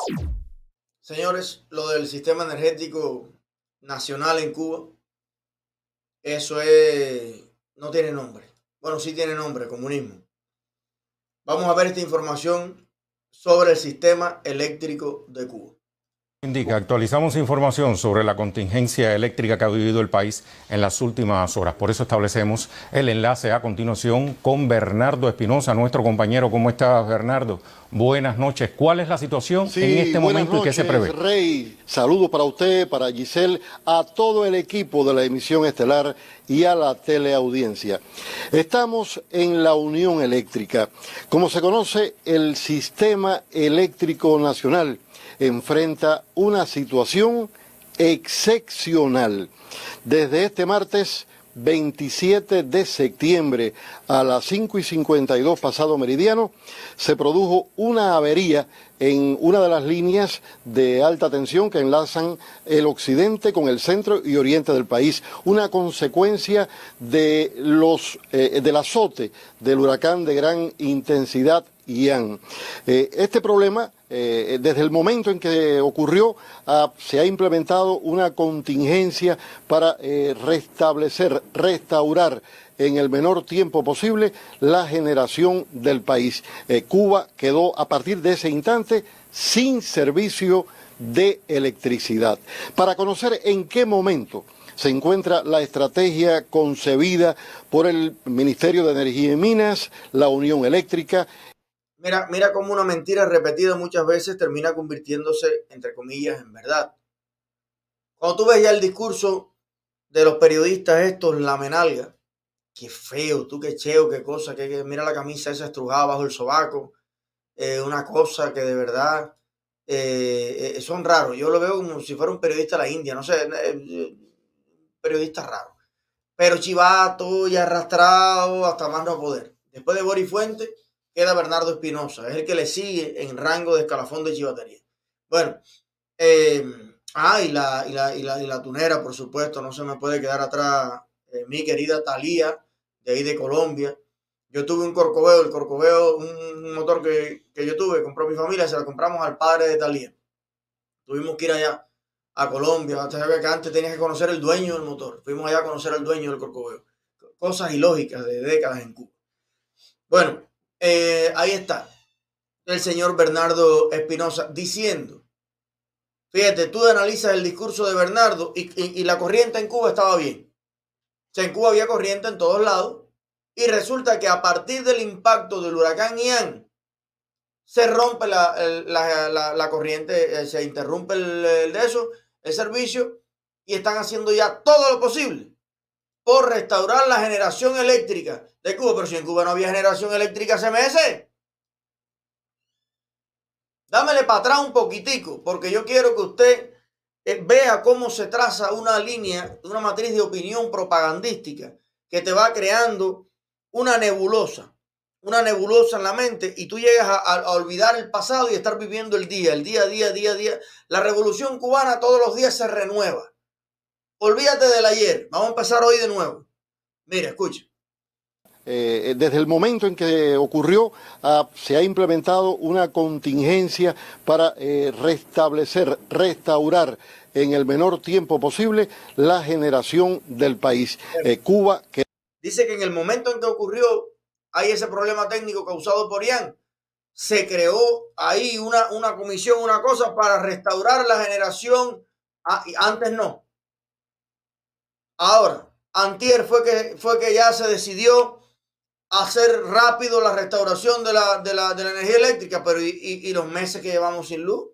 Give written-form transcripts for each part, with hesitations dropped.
Señores, lo del sistema energético nacional en Cuba, eso es, no tiene nombre. Bueno, sí tiene nombre, comunismo. Vamos a ver esta información sobre el sistema eléctrico de Cuba. Indica, actualizamos información sobre la contingencia eléctrica que ha vivido el país en las últimas horas. Por eso establecemos el enlace a continuación con Bernardo Espinosa, nuestro compañero. ¿Cómo estás, Bernardo? Buenas noches. ¿Cuál es la situación en este momento y qué se prevé? Rey, saludos para usted, para Giselle, a todo el equipo de la emisión estelar y a la teleaudiencia. Estamos en la Unión Eléctrica. Como se conoce, el Sistema Eléctrico Nacional enfrenta una situación excepcional. Desde este martes 27 de septiembre a las 5:52 pasado meridiano, se produjo una avería en una de las líneas de alta tensión que enlazan el occidente con el centro y oriente del país, una consecuencia de del azote del huracán de gran intensidad Ian. Este problema, desde el momento en que ocurrió, se ha implementado una contingencia para restaurar en el menor tiempo posible la generación del país. Cuba quedó a partir de ese instante sin servicio de electricidad. Para conocer en qué momento se encuentra la estrategia concebida por el Ministerio de Energía y Minas, la Unión Eléctrica. Mira cómo una mentira repetida muchas veces termina convirtiéndose, entre comillas, en verdad. Cuando tú ves ya el discurso de los periodistas estos, la menalga, qué feo, tú qué cheo, qué cosa, mira la camisa esa estrujada bajo el sobaco, una cosa que de verdad son raros. Yo lo veo como si fuera un periodista de la India, no sé, periodista raro, pero chivato y arrastrado hasta más no poder. Después de Boris Fuentes queda Bernardo Espinosa, es el que le sigue en rango de escalafón de chivatería. Bueno, y la tunera, por supuesto, no se me puede quedar atrás, mi querida Thalía, de ahí de Colombia. Yo tuve un Corcoveo, el Corcoveo, un motor que yo tuve, compró mi familia, se la compramos al padre de Thalía. Tuvimos que ir allá a Colombia, que antes tenías que conocer el dueño del motor. Fuimos allá a conocer al dueño del Corcoveo. Cosas ilógicas de décadas en Cuba. Bueno, ahí está el señor Bernardo Espinosa diciendo, fíjate, tú analizas el discurso de Bernardo y la corriente en Cuba estaba bien. O sea, en Cuba había corriente en todos lados y resulta que a partir del impacto del huracán Ian se rompe la corriente, se interrumpe el servicio y están haciendo ya todo lo posible por restaurar la generación eléctrica de Cuba. Pero si en Cuba no había generación eléctrica hace meses. Dámele para atrás un poquitico, porque yo quiero que usted vea cómo se traza una línea, una matriz de opinión propagandística que te va creando una nebulosa en la mente y tú llegas a olvidar el pasado y estar viviendo el día a día. La revolución cubana todos los días se renueva. Olvídate del ayer. Vamos a empezar hoy de nuevo. Mira, escucha. Desde el momento en que ocurrió, se ha implementado una contingencia para restaurar en el menor tiempo posible la generación del país. Cuba que dice que en el momento en que ocurrió, hay ese problema técnico causado por Ian, se creó ahí una comisión, una cosa para restaurar la generación. Antes no. Ahora, antier fue que ya se decidió hacer rápido la restauración de la energía eléctrica, pero ¿y los meses que llevamos sin luz?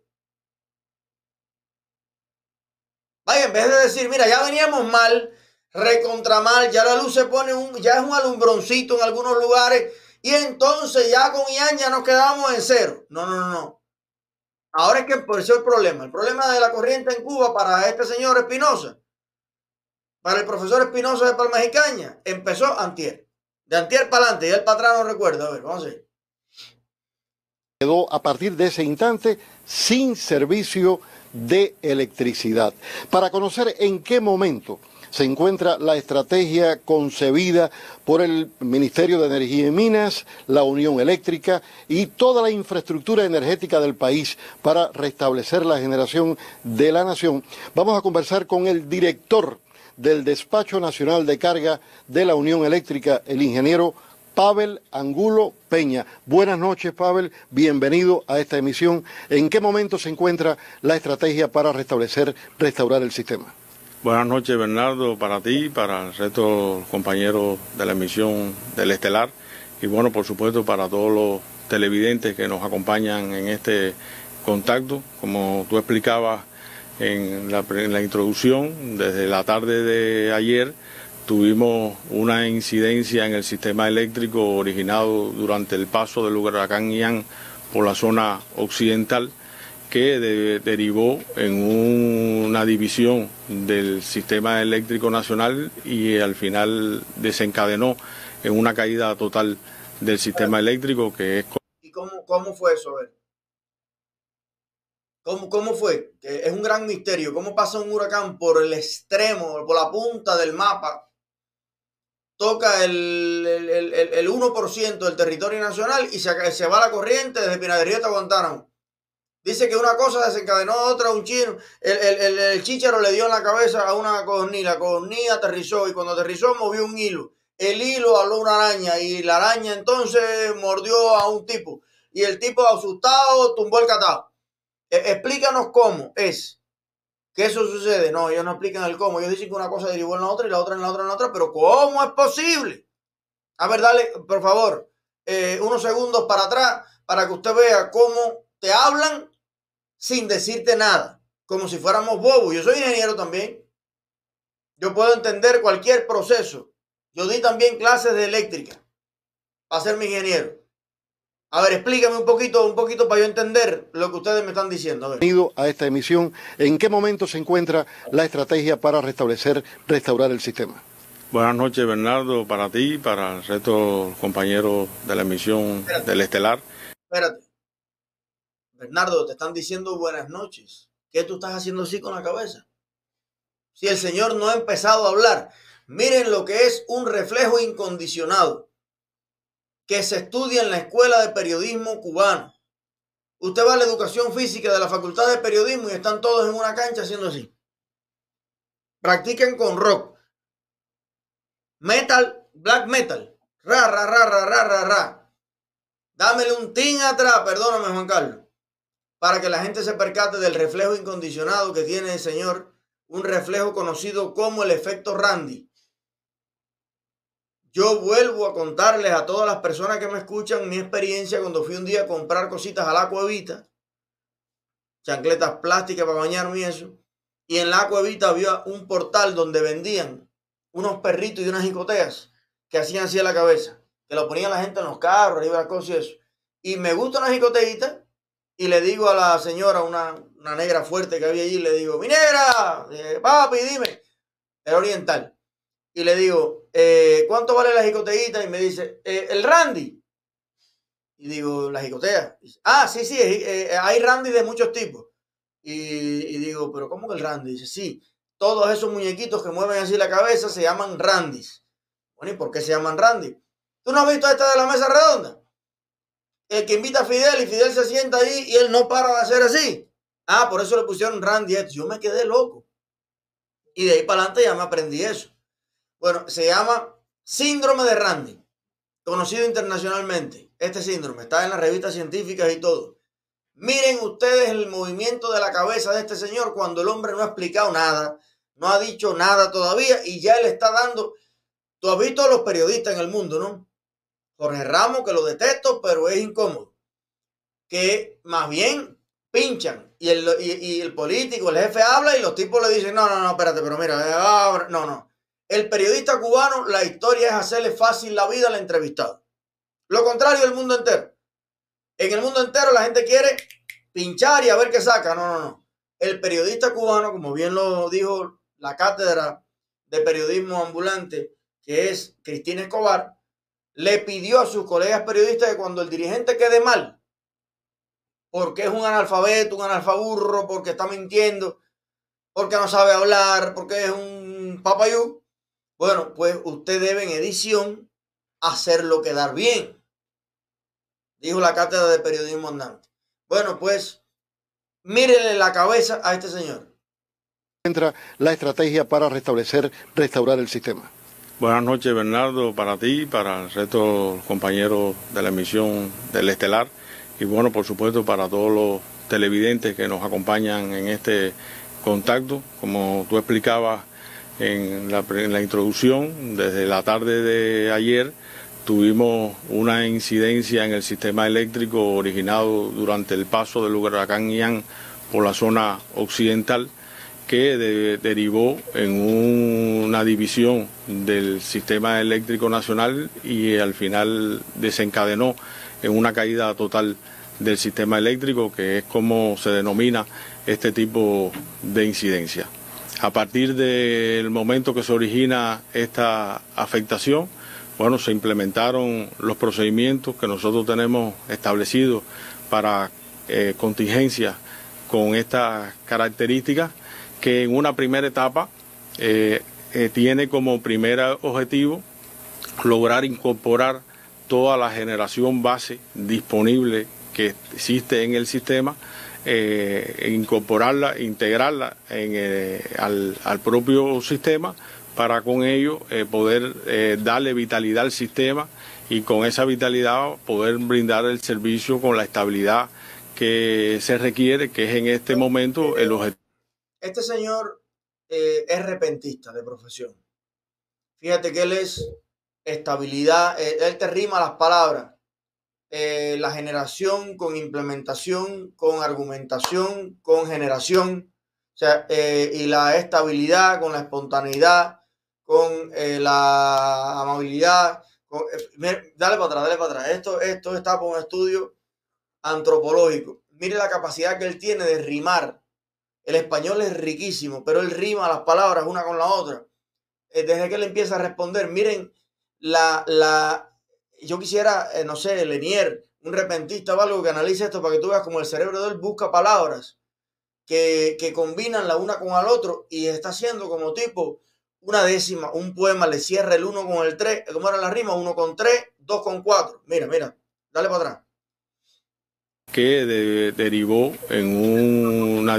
Vaya, en vez de decir, mira, ya veníamos mal, recontra mal, ya la luz se pone ya es un alumbroncito en algunos lugares, y entonces ya con Ian ya nos quedamos en cero. No. Ahora es que empezó el problema de la corriente en Cuba para este señor Espinosa, para el profesor Espinosa de Palma y Caña, empezó antier. De antier para adelante, y el patrón no recuerda. A ver, vamos a ver. Quedó a partir de ese instante sin servicio de electricidad. Para conocer en qué momento se encuentra la estrategia concebida por el Ministerio de Energía y Minas, la Unión Eléctrica y toda la infraestructura energética del país para restablecer la generación de la nación. Vamos a conversar con el director del Despacho Nacional de Carga de la Unión Eléctrica, el ingeniero Pavel Angulo Peña. Buenas noches, Pavel. Bienvenido a esta emisión. ¿En qué momento se encuentra la estrategia para restaurar el sistema? Buenas noches, Bernardo, para ti, para el resto de los compañeros de la emisión del Estelar y bueno, por supuesto, para todos los televidentes que nos acompañan en este contacto. Como tú explicabas en la introducción, desde la tarde de ayer tuvimos una incidencia en el sistema eléctrico originado durante el paso del huracán Ian por la zona occidental, que derivó en una división del sistema eléctrico nacional y al final desencadenó en una caída total del sistema eléctrico que es... ¿Y cómo fue eso? A ver. ¿Cómo fue? Que es un gran misterio. ¿Cómo pasa un huracán por el extremo, por la punta del mapa? Toca el 1% del territorio nacional y se va la corriente desde Pinadería hasta Guantánamo. Dice que una cosa desencadenó otra, un chino. El chícharo le dio en la cabeza a una codorniz. La codorniz aterrizó y cuando aterrizó movió un hilo. El hilo habló una araña y la araña entonces mordió a un tipo. Y el tipo asustado tumbó el catao. Explícanos cómo es que eso sucede. No, ellos no explican el cómo. Ellos dicen que una cosa derivó en la otra y la otra en la otra en la otra. Pero ¿cómo es posible? A ver, dale, por favor, unos segundos para atrás para que usted vea cómo te hablan sin decirte nada. Como si fuéramos bobos. Yo soy ingeniero también. Yo puedo entender cualquier proceso. Yo di también clases de eléctrica para ser mi ingeniero. A ver, explícame un poquito para yo entender lo que ustedes me están diciendo. Bienvenido a esta emisión. ¿En qué momento se encuentra la estrategia para restaurar el sistema? Buenas noches, Bernardo, para ti, para el resto de los compañeros de la emisión del Estelar. Espérate. Bernardo, te están diciendo buenas noches. ¿Qué tú estás haciendo así con la cabeza? Si el señor no ha empezado a hablar. Miren lo que es un reflejo incondicionado que se estudia en la Escuela de Periodismo Cubano. Usted va a la educación física de la Facultad de Periodismo y están todos en una cancha haciendo así. Practiquen con rock. Metal, black metal. Ra, ra, ra, ra, ra, ra, ra. Dámele un tin atrás, perdóname, Juan Carlos, para que la gente se percate del reflejo incondicionado que tiene el señor, un reflejo conocido como el efecto Randy. Yo vuelvo a contarles a todas las personas que me escuchan mi experiencia cuando fui un día a comprar cositas a la Cuevita, chancletas plásticas para bañarme y eso, y en la Cuevita había un portal donde vendían unos perritos y unas jicoteas que hacían así a la cabeza, que lo ponían la gente en los carros, arriba de las cosas y eso. Y me gusta una jicoteita y le digo a la señora, una negra fuerte que había allí, le digo, mi negra, papi, dime, era oriental. Y le digo, ¿cuánto vale la jicoteíta? Y me dice, el Randy. Y digo, ¿la jicotea? Dice, sí, hay Randy de muchos tipos. Y digo, ¿pero cómo que el Randy? Dice, sí, todos esos muñequitos que mueven así la cabeza se llaman Randys. Bueno, ¿y por qué se llaman Randy? ¿Tú no has visto esta de la mesa redonda? El que invita a Fidel y Fidel se sienta ahí y él no para de hacer así. Por eso le pusieron Randy. Yo me quedé loco. Y de ahí para adelante ya me aprendí eso. Bueno, se llama síndrome de Randy, conocido internacionalmente. Este síndrome está en las revistas científicas y todo. Miren ustedes el movimiento de la cabeza de este señor cuando el hombre no ha explicado nada, no ha dicho nada todavía y ya le está dando. Tú has visto a los periodistas en el mundo, ¿no? Jorge Ramos, que lo detesto, pero es incómodo. Que más bien pinchan y el político, el jefe habla y los tipos le dicen, no, espérate, pero mira, no. El periodista cubano, la historia es hacerle fácil la vida al entrevistado. Lo contrario del mundo entero. En el mundo entero la gente quiere pinchar y a ver qué saca. No. El periodista cubano, como bien lo dijo la cátedra de periodismo ambulante, que es Cristina Escobar, le pidió a sus colegas periodistas que cuando el dirigente quede mal, porque es un analfabeto, un analfaburro, porque está mintiendo, porque no sabe hablar, porque es un un papayú, bueno, pues usted debe en edición hacerlo quedar bien, dijo la cátedra de periodismo andante. Bueno, pues mírele la cabeza a este señor. Entra la estrategia para restaurar el sistema. Buenas noches, Bernardo, para ti, para el resto de los compañeros de la emisión del Estelar y bueno, por supuesto, para todos los televidentes que nos acompañan en este contacto. Como tú explicabas en la introducción, desde la tarde de ayer tuvimos una incidencia en el sistema eléctrico originado durante el paso del huracán Ian por la zona occidental, que derivó en una división del sistema eléctrico nacional y al final desencadenó en una caída total del sistema eléctrico, que es como se denomina este tipo de incidencia. A partir del momento que se origina esta afectación, bueno, se implementaron los procedimientos que nosotros tenemos establecidos para contingencias con estas características, que en una primera etapa tiene como primer objetivo lograr incorporar toda la generación base disponible que existe en el sistema, incorporarla, integrarla al propio sistema, para con ello poder darle vitalidad al sistema y con esa vitalidad poder brindar el servicio con la estabilidad que se requiere, que es en este momento el objetivo. Este señor es repentista de profesión. Fíjate que él es estabilidad, él te rima las palabras. La generación con implementación, con argumentación, con generación, o sea, y la estabilidad con la espontaneidad, con la amabilidad. Dale para atrás. Esto está por un estudio antropológico. Mire la capacidad que él tiene de rimar. El español es riquísimo, pero él rima las palabras una con la otra. Desde que él empieza a responder, miren, yo quisiera, no sé, Lenier, un repentista o algo que analice esto para que tú veas cómo el cerebro de él busca palabras que combinan la una con el otro y está haciendo como tipo una décima, un poema, le cierra el 1 con el 3, ¿cómo era la rima? 1 con 3, 2 con 4. Mira, dale para atrás. Que derivó en una...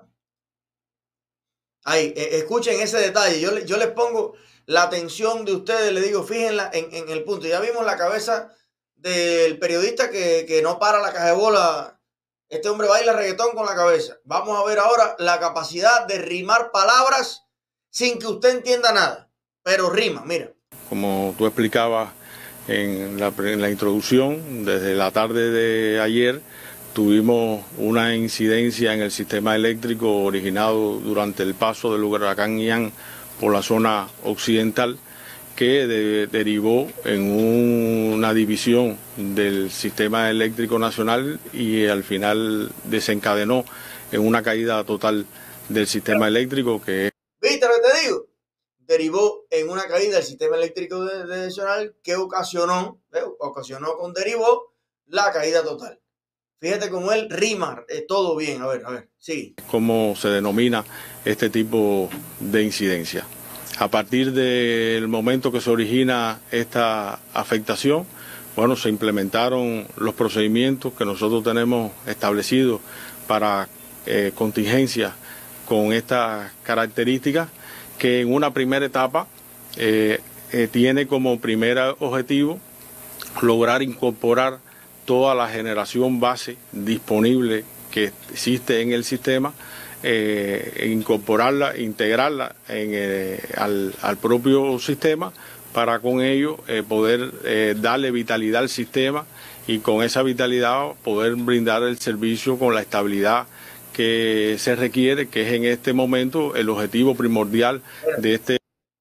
Ahí, escuchen ese detalle. Yo les pongo la atención de ustedes, les digo, fíjenla en el punto. Ya vimos la cabeza del periodista que no para la caja de bola. Este hombre baila reggaetón con la cabeza. Vamos a ver ahora la capacidad de rimar palabras sin que usted entienda nada. Pero rima, mira. Como tú explicabas en la introducción, desde la tarde de ayer tuvimos una incidencia en el sistema eléctrico originado durante el paso del huracán Ian por la zona occidental, que derivó en una división del sistema eléctrico nacional y al final desencadenó en una caída total del sistema eléctrico, que es... ¿Viste lo que te digo? Derivó en una caída del sistema eléctrico nacional que ocasionó derivó la caída total. Fíjate cómo él rima todo bien. A ver, sí. ¿Cómo se denomina este tipo de incidencia? A partir del momento que se origina esta afectación, bueno, se implementaron los procedimientos que nosotros tenemos establecidos para contingencias con estas características, que en una primera etapa tiene como primer objetivo lograr incorporar toda la generación base disponible que existe en el sistema, incorporarla, integrarla al propio sistema, para con ello poder darle vitalidad al sistema y con esa vitalidad poder brindar el servicio con la estabilidad que se requiere, que es en este momento el objetivo primordial de este...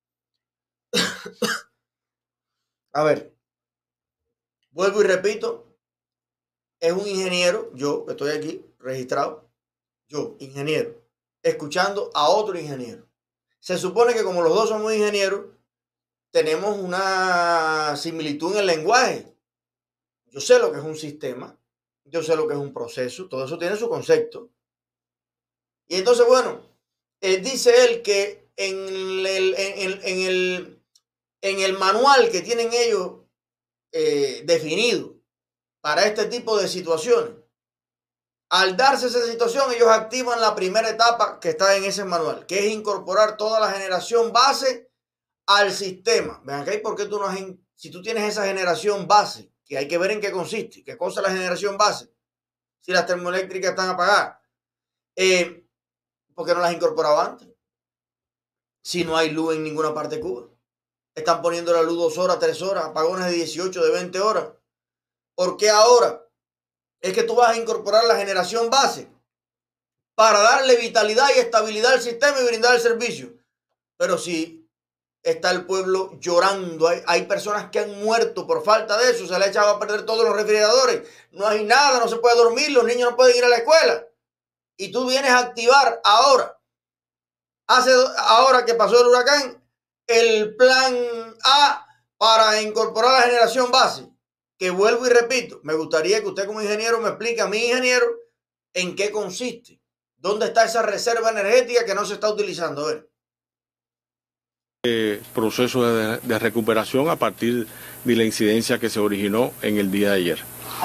A ver, vuelvo y repito, es un ingeniero, yo estoy aquí registrado, yo, ingeniero, escuchando a otro ingeniero. Se supone que como los dos somos ingenieros, tenemos una similitud en el lenguaje. Yo sé lo que es un sistema, yo sé lo que es un proceso, todo eso tiene su concepto. Y entonces, bueno, dice él que en el manual que tienen ellos definido para este tipo de situaciones. Al darse esa situación, ellos activan la primera etapa que está en ese manual, que es incorporar toda la generación base al sistema. Ven acá, ¿y por qué tú no has, si tú tienes esa generación base, que hay que ver en qué consiste, qué cosa es la generación base, si las termoeléctricas están apagadas, ¿por qué no las has incorporado antes? Si no hay luz en ninguna parte de Cuba. Están poniendo la luz 2 horas, 3 horas, apagones de 18, de 20 horas. ¿Por qué ahora? Es que tú vas a incorporar la generación base para darle vitalidad y estabilidad al sistema y brindar el servicio. Pero si está el pueblo llorando, hay personas que han muerto por falta de eso, se le ha echado a perder todos los refrigeradores, no hay nada, no se puede dormir, los niños no pueden ir a la escuela. Y tú vienes a activar ahora, ahora que pasó el huracán, el plan A para incorporar la generación base. Que vuelvo y repito, me gustaría que usted como ingeniero me explique a mi ingeniero en qué consiste. ¿Dónde está esa reserva energética que no se está utilizando? A ver. Proceso de recuperación a partir de la incidencia que se originó en el día de ayer.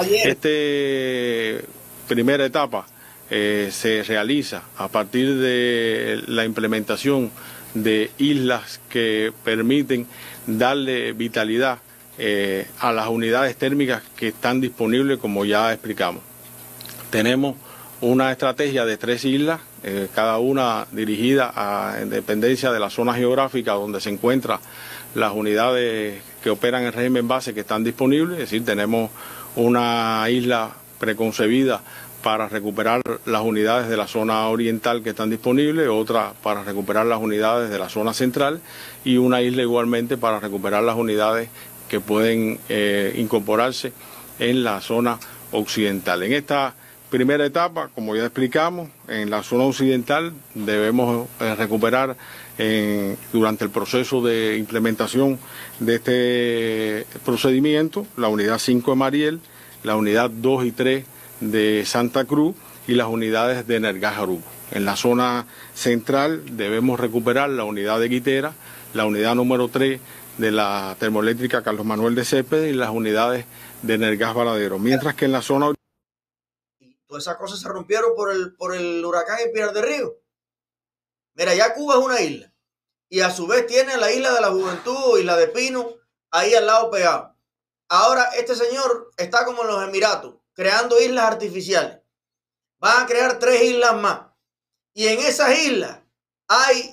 Esta primera etapa se realiza a partir de la implementación de islas que permiten darle vitalidad a las unidades térmicas que están disponibles, como ya explicamos. Tenemos una estrategia de 3 islas, cada una dirigida en dependencia de la zona geográfica donde se encuentran las unidades que operan en régimen base que están disponibles. Es decir, tenemos una isla preconcebida para recuperar las unidades de la zona oriental que están disponibles, otra para recuperar las unidades de la zona central y una isla igualmente para recuperar las unidades que pueden incorporarse en la zona occidental. En esta primera etapa, como ya explicamos, en la zona occidental debemos recuperar durante el proceso de implementación de este procedimiento la unidad 5 de Mariel, la unidad 2 y 3 de Santa Cruz y las unidades de Energas Jaruco. En la zona central debemos recuperar la unidad de Guitera, la unidad número 3 de la termoeléctrica Carlos Manuel de Céspedes y las unidades de Energas Varadero. Mientras que en la zona... Todas esas cosas se rompieron por el huracán en Pinar del Río. Mira, ya Cuba es una isla. Y a su vez tiene la isla de la Juventud, Isla de Pino, ahí al lado pegado. Ahora este señor está como en los Emiratos, creando islas artificiales. Van a crear 3 islas más. Y en esas islas hay...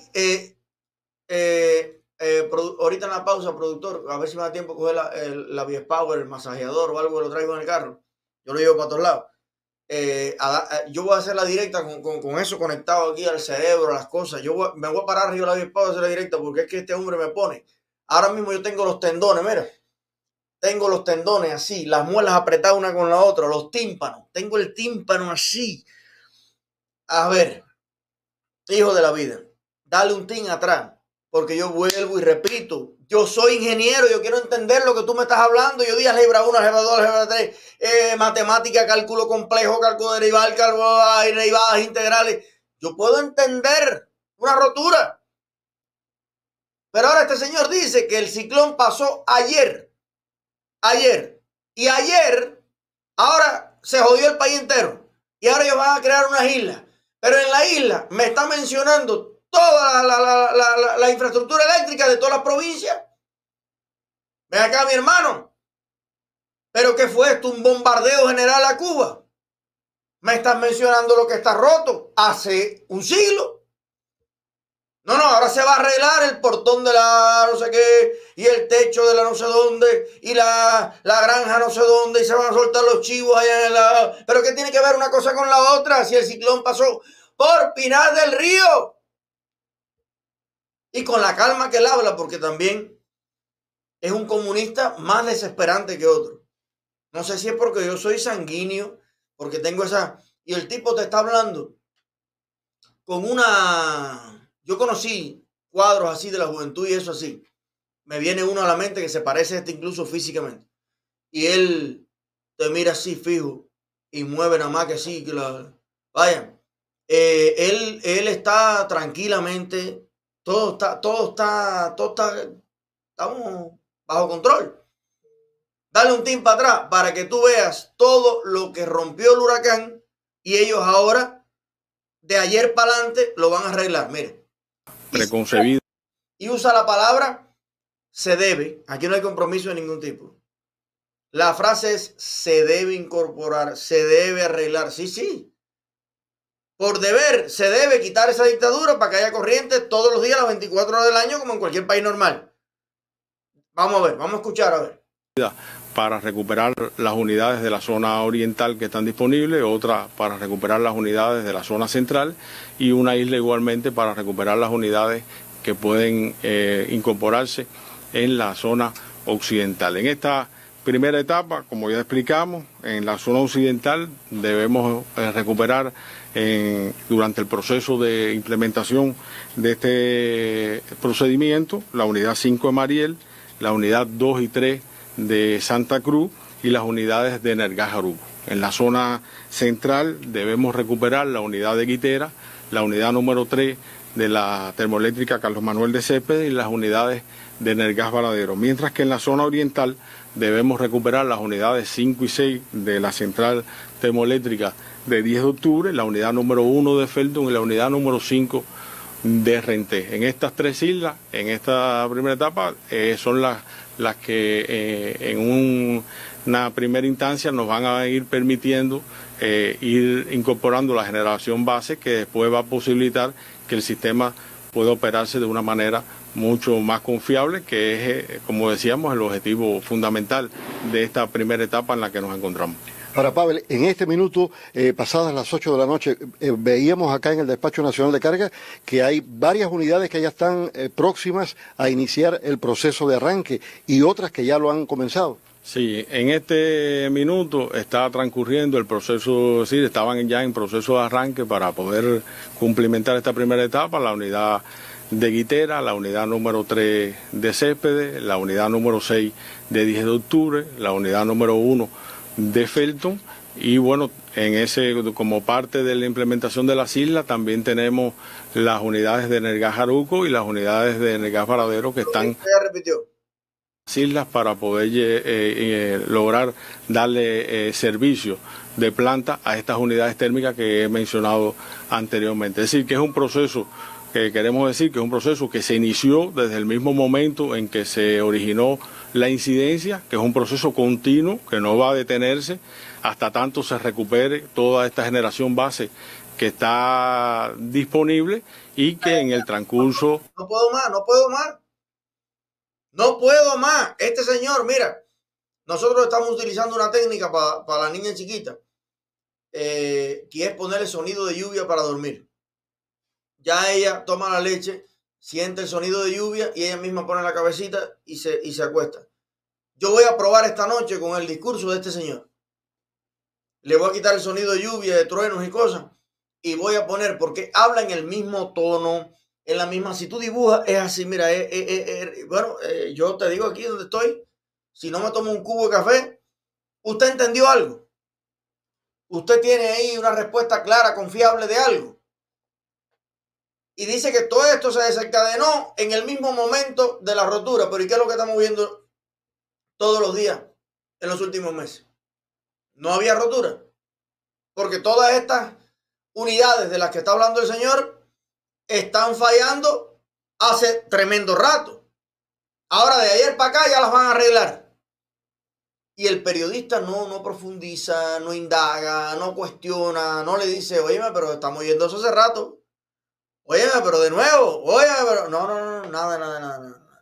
ahorita en la pausa, productor, a ver si me da tiempo coger la Viespower, el masajeador o algo que lo traigo en el carro. Yo lo llevo para todos lados. Yo voy a hacer la directa con eso conectado aquí al cerebro, a las cosas. Me voy a parar arriba de la Viespower a hacer la directa porque es que este hombre me pone. Ahora mismo yo tengo los tendones, mira. Tengo los tendones así, las muelas apretadas una con la otra, los tímpanos. Tengo el tímpano así. A ver, hijo de la vida, dale un tin atrás. Porque yo vuelvo y repito, yo soy ingeniero, yo quiero entender lo que tú me estás hablando. Yo di álgebra 1, álgebra 2, álgebra 3, matemática, cálculo complejo, cálculo derival, cálculo derivadas integrales. Yo puedo entender una rotura. Pero ahora este señor dice que el ciclón pasó ayer. Y ayer, ahora se jodió el país entero. Y ahora ellos van a crear unas islas. Pero en la isla me está mencionando toda la infraestructura eléctrica de todas las provincias. Ven acá, mi hermano. ¿Pero qué fue esto? ¿Un bombardeo general a Cuba? Me estás mencionando lo que está roto hace un siglo. No, ahora se va a arreglar el portón de la no sé qué, y el techo de la no sé dónde, y la granja no sé dónde, y se van a soltar los chivos allá en la... ¿Pero qué tiene que ver una cosa con la otra si el ciclón pasó por Pinar del Río? Y con la calma que él habla, porque también es un comunista más desesperante que otro. No sé si es porque yo soy sanguíneo, porque tengo esa... Y el tipo te está hablando con una... Yo conocí cuadros así de la juventud y eso así. Me viene uno a la mente que se parece a este incluso físicamente. Y él te mira así fijo y mueve nada más que así. Vaya, él está tranquilamente estamos bajo control. Dale un team para atrás para que tú veas todo lo que rompió el huracán y ellos ahora, de ayer para adelante, lo van a arreglar. Mire. Preconcebido. Y usa la palabra se debe. Aquí no hay compromiso de ningún tipo. La frase es se debe incorporar, se debe arreglar. Sí, sí. Por deber, se debe quitar esa dictadura para que haya corriente todos los días, las 24 horas del año, como en cualquier país normal. Vamos a ver, vamos a escuchar a ver. Para recuperar las unidades de la zona oriental que están disponibles, otra para recuperar las unidades de la zona central y una isla igualmente para recuperar las unidades que pueden incorporarse en la zona occidental. En esta primera etapa, como ya explicamos, en la zona occidental debemos recuperar durante el proceso de implementación de este procedimiento la unidad 5 de Mariel, la unidad 2 y 3 de Santa Cruz y las unidades de Nergás Jaruco. En la zona central debemos recuperar la unidad de Guitera, la unidad número 3 de la termoeléctrica Carlos Manuel de Céspedes y las unidades de Nergás Varadero. Mientras que en la zona oriental debemos recuperar las unidades 5 y 6 de la central termoeléctrica de 10 de octubre, la unidad número 1 de Felton y la unidad número 5 de Renté. En estas tres islas, en esta primera etapa, son las que en una primera instancia nos van a ir permitiendo ir incorporando la generación base que después va a posibilitar que el sistema pueda operarse de una manera mucho más confiable, que es, como decíamos, el objetivo fundamental de esta primera etapa en la que nos encontramos. Ahora, Pavel, en este minuto, pasadas las 8 de la noche, veíamos acá en el Despacho Nacional de Carga que hay varias unidades que ya están próximas a iniciar el proceso de arranque y otras que ya lo han comenzado. Sí, en este minuto está transcurriendo el proceso, es decir, estaban ya en proceso de arranque para poder cumplimentar esta primera etapa, la unidad de Guitera, la unidad número 3 de Céspedes, la unidad número 6 de 10 de octubre, la unidad número 1 de Felton y bueno, como parte de la implementación de las islas también tenemos las unidades de Nergás Jaruco y las unidades de Nergás Varadero que están en las islas para poder lograr darle servicio de planta a estas unidades térmicas que he mencionado anteriormente. Es decir, que es un proceso que queremos decir que es un proceso que se inició desde el mismo momento en que se originó la incidencia, que es un proceso continuo, que no va a detenerse hasta tanto se recupere toda esta generación base que está disponible y que en el transcurso... No puedo más, no puedo más. No puedo más. Este señor, mira, nosotros estamos utilizando una técnica para la niña chiquita, que es ponerle sonido de lluvia para dormir. Ya ella toma la leche, siente el sonido de lluvia y ella misma pone la cabecita y se acuesta. Yo voy a probar esta noche con el discurso de este señor. Le voy a quitar el sonido de lluvia, de truenos y cosas y voy a poner, porque habla en el mismo tono, en la misma, si tú dibujas es así, mira, bueno, yo te digo aquí donde estoy, si no me tomo un cubo de café, ¿usted entendió algo? ¿Usted tiene ahí una respuesta clara, confiable de algo? Y dice que todo esto se desencadenó en el mismo momento de la rotura. Pero ¿y qué es lo que estamos viendo todos los días en los últimos meses? No había rotura. Porque todas estas unidades de las que está hablando el señor están fallando hace tremendo rato. Ahora de ayer para acá ya las van a arreglar. Y el periodista no profundiza, no indaga, no cuestiona, no le dice, óyeme, pero estamos oyendo eso hace rato. Óyeme, pero de nuevo, óyeme, pero... No, nada.